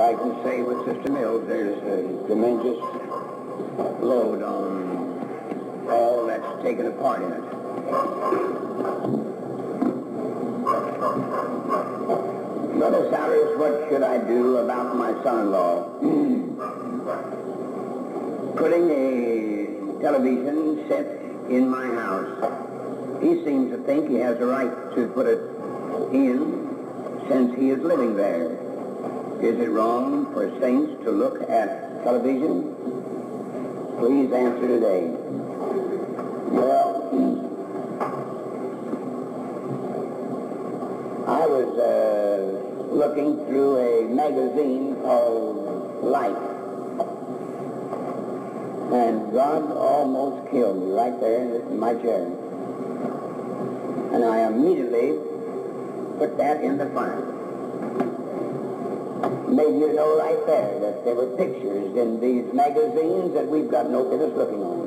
I can say with Sister Mills, there's a tremendous load on all that's taken a part in it. Brother Sellers, what should I do about my son-in-law? Putting a television set in my house. He seems to think he has a right to put it in since he is living there. Is it wrong for saints to look at television? Please answer today. Well, I was looking through a magazine called Life, and God almost killed me right there in my chair. And I immediately put that in the fire. Made you know right there that there were pictures in these magazines that we've got no business looking on.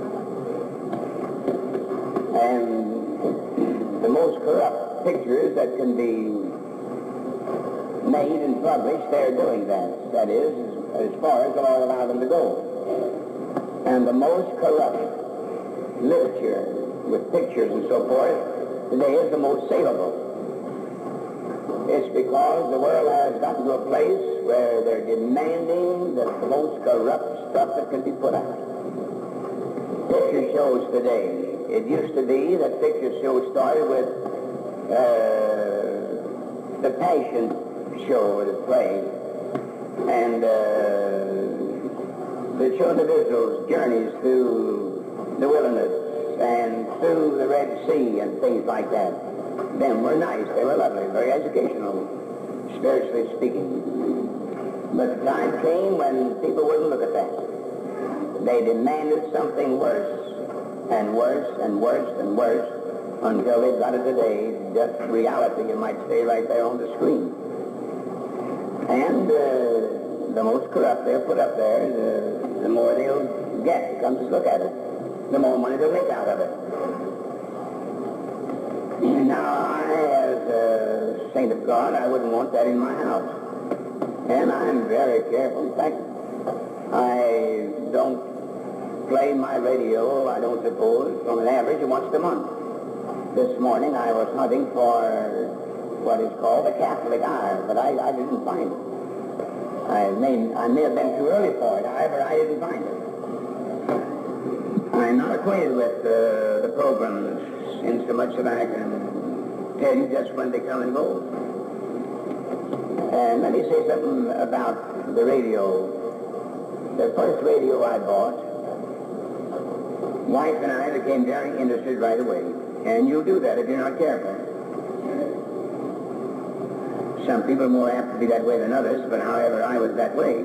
And the most corrupt pictures that can be made and published, they're doing that. That is, as far as the Lord allowed them to go. And the most corrupt literature with pictures and so forth today is the most saleable. It's because the world has gotten to a place where they're demanding the most corrupt stuff that can be put out. Picture shows today. It used to be that picture shows started with the Passion show that played, and the children of Israel's journeys through the wilderness and through the Red Sea and things like that. Them were nice, they were lovely, very educational, spiritually speaking. But the time came when people wouldn't look at that. They demanded something worse, and worse, and worse, and worse, until they've got it today, just reality, you might say, right there on the screen. And the most corrupt they'll put up there, the more they'll get, come to look at it, the more money they'll make out of it. Now, I, as a saint of God, I wouldn't want that in my house. And I'm very careful. In fact, I don't play my radio, I don't suppose, on an average of once a month. This morning I was hunting for what is called the Catholic Hour, but I didn't find it. I may have been too early for it, however, I didn't find it. I'm not acquainted with the programs in so much that I can tell you just when they come and go. And let me say something about the radio. The first radio I bought, wife and I became very interested right away. And you'll do that if you're not careful. Some people are more apt to be that way than others, but however, I was that way.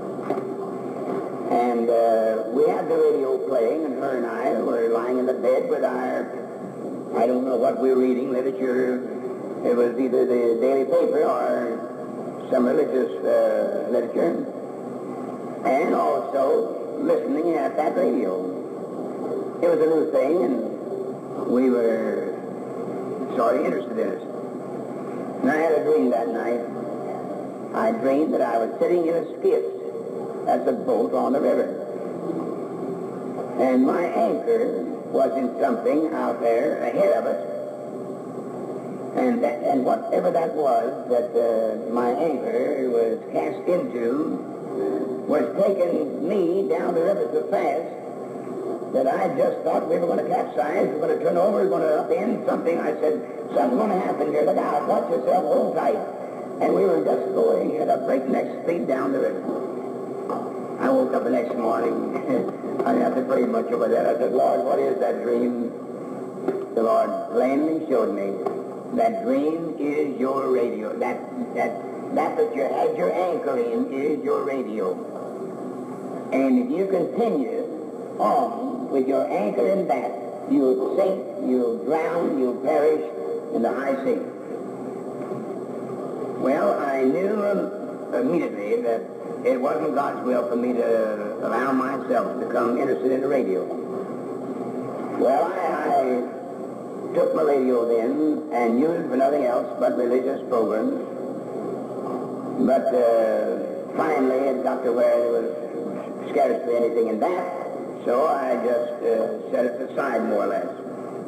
And we had the radio playing, and her and I were lying in the bed with our, I don't know what we were reading, literature. It was either the daily paper or some religious literature, and also listening at that radio. It was a new thing, and we were sort of interested in it. And I had a dream that night. I dreamed that I was sitting in a skiff. That's a boat on the river. And my anchor was in something out there ahead of it. And whatever that was that my anchor was cast into was taking me down the river so fast that I just thought we were going to capsize, we were going to turn over, we were going to upend something. I said, something's going to happen here, look out, watch yourself, hold tight. And we were just going at a breakneck speed down the river. I woke up the next morning. I didn't have to pray much over that. I said, Lord, what is that dream? The Lord plainly showed me that dream is your radio. That you had your anchor in is your radio. And if you continue on with your anchor in that, you'll sink, you'll drown, you'll perish in the high sea. Well, I knew immediately that it wasn't God's will for me to allow myself to become interested in the radio. Well, I took my radio then and used it for nothing else but religious programs. But finally it got to where there was scarcely anything in that, so I just set it aside more or less.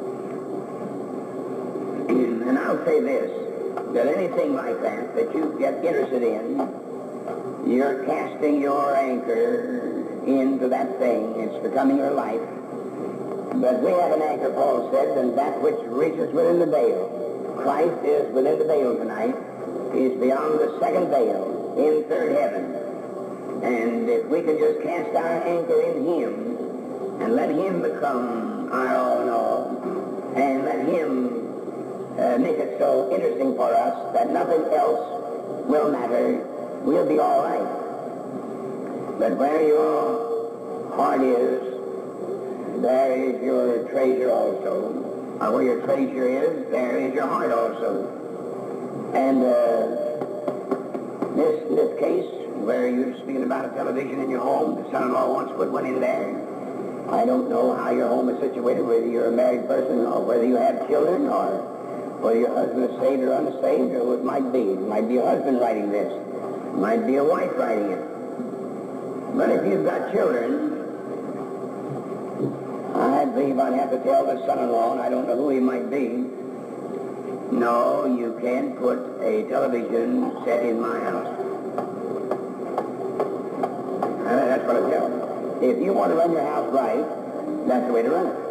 And I'll say this, that anything like that you get interested in, you're casting your anchor into that thing. It's becoming your life. But we have an anchor, Paul said, and that which reaches within the veil. Christ is within the veil tonight. He's beyond the second veil in third heaven. And if we can just cast our anchor in Him and let Him become our all in all, and let Him make it so interesting for us that nothing else will matter, we'll be all right. But where your heart is, there is your treasure also. Or where your treasure is, there is your heart also. And this case, where you're speaking about a television in your home, the son-in-law wants to put one in there. I don't know how your home is situated, whether you're a married person or whether you have children or whether your husband is saved or unsaved or who it might be. It might be a husband writing this. It might be a wife writing it. But if you've got children, I believe I'd have to tell the son-in-law, and I don't know who he might be, no, you can't put a television set in my house. That's what I tell him. If you want to run your house right, that's the way to run it.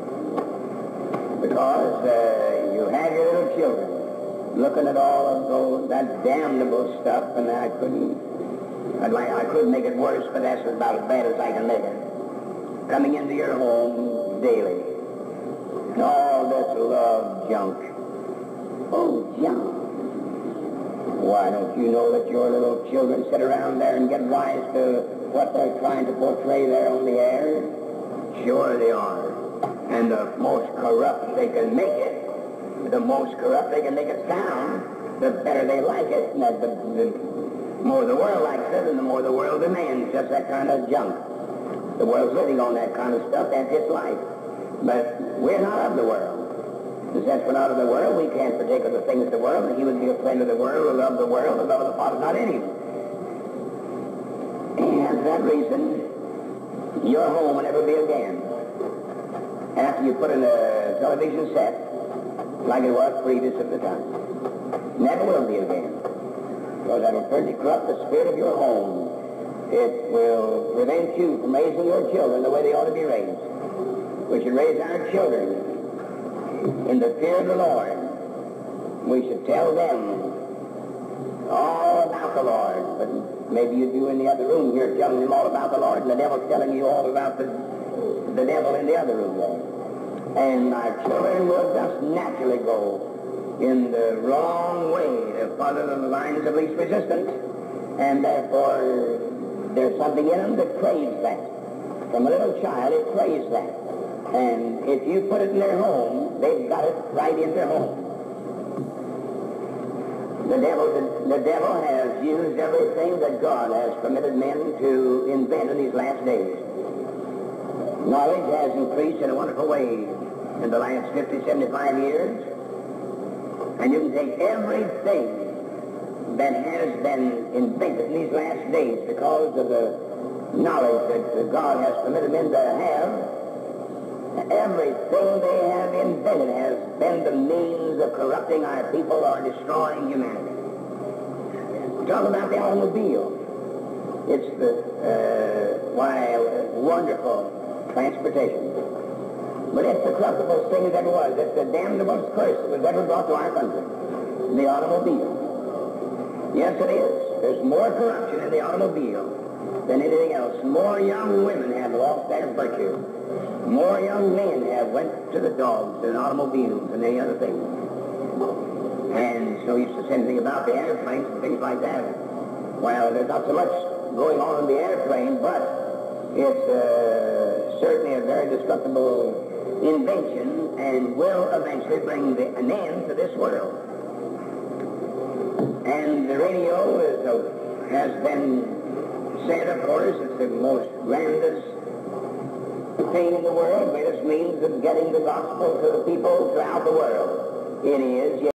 Because you have your little children looking at all of that damnable stuff, and I could make it worse, but that's about as bad as I can make it. Coming into your home daily. And all this love junk. Oh, junk. Why don't you know that your little children sit around there and get wise to what they're trying to portray there on the air? Sure they are. And the most corrupt they can make it, the most corrupt they can make it sound, the better they like it. And the more the world likes it, and the more the world demands just that kind of junk. The world's living on that kind of stuff. That's its life. But we're not of the world. And since we're not of the world, we can't partake of the things of the world. And he would be a friend of the world, or love the world, or love of the Father not in him. And for that reason, your home will never be again. After you put in a television set, like it was previous at the time. Never will be again. Because that will certainly corrupt the spirit of your home. It will prevent you from raising your children the way they ought to be raised. We should raise our children in the fear of the Lord. We should tell them all about the Lord. But maybe you do in the other room. You're telling them all about the Lord, and the devil's telling you all about the devil in the other room there. And our children will just naturally go in the wrong way to follow the lines of least resistance. And therefore, there's something in them that craves that. From a little child, it craves that. And if you put it in their home, they've got it right in their home. The devil has used everything that God has permitted men to invent in these last days. Knowledge has increased in a wonderful way in the last 50, 75 years. And you can take everything that has been invented in these last days because of the knowledge that God has permitted men to have. Everything they have invented has been the means of corrupting our people or destroying humanity. We talk about the automobile. It's the wonderful transportation. But it's the corruptible thing that ever was. It's the damnable curse that was ever brought to our country. The automobile. Yes, it is. There's more corruption in the automobile than anything else. More young women have lost their virtue. More young men have went to the dogs and automobiles and any other thing. And so used to say anything about the airplanes and things like that. Well, there's not so much going on in the airplane, but it's certainly a very destructible invention and will eventually bring an end to this world. And the radio has been said, of course, it's the most grandest thing in the world, greatest means of getting the gospel to the people throughout the world. It is.